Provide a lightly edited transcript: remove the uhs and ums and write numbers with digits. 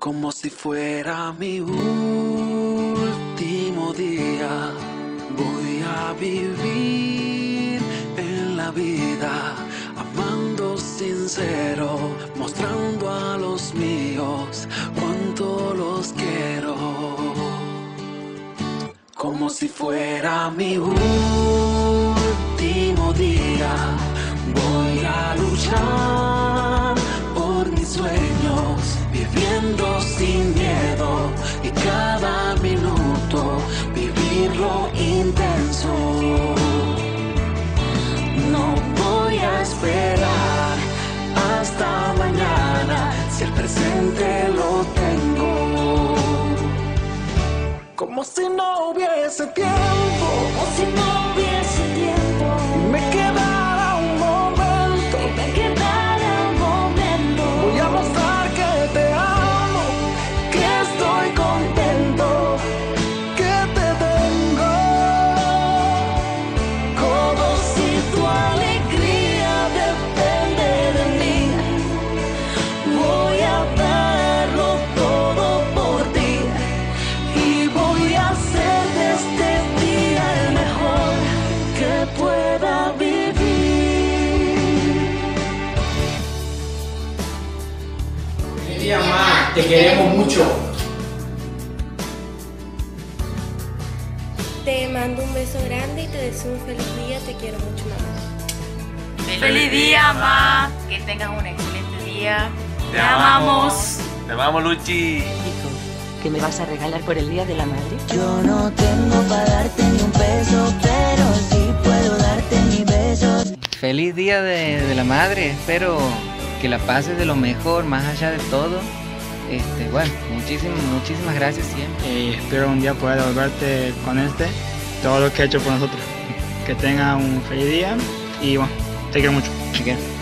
Como si fuera mi último día, voy a vivir en la vida, amando sincero, mostrando a los míos cuánto los quiero. Como si fuera mi último día, voy a luchar por mis sueños, viviendo sin miedo y cada minuto vivirlo intenso. No voy a esperar hasta mañana si el presente lo tengo. Como si no hubiese tiempo, como si no hubiese tiempo. Me quedara un momento, me quedara un momento. Voy a mostrar que te amo, que estoy contento, que te tengo. Como si tu alegría depende de mí, voy a darlo todo por ti y voy a hacer de este día el mejor que pueda vivir. Feliz día, mamá, te queremos mucho. Te mando un beso grande y te deseo un feliz día. Te quiero mucho, mamá. ¡Feliz día, ma! Que tengas un excelente día. ¡Te amamos! ¡Te amamos, Luchi! ¿Qué me vas a regalar por el Día de la Madre? Yo no tengo para darte ni un peso, pero sí puedo darte mis besos. Feliz Día de la Madre, espero que la pases de lo mejor, más allá de todo. Bueno, muchísimas gracias siempre. Espero un día poder devolverte con todo lo que he hecho por nosotros. Que tenga un feliz día y bueno, te quiero mucho. Te quiero.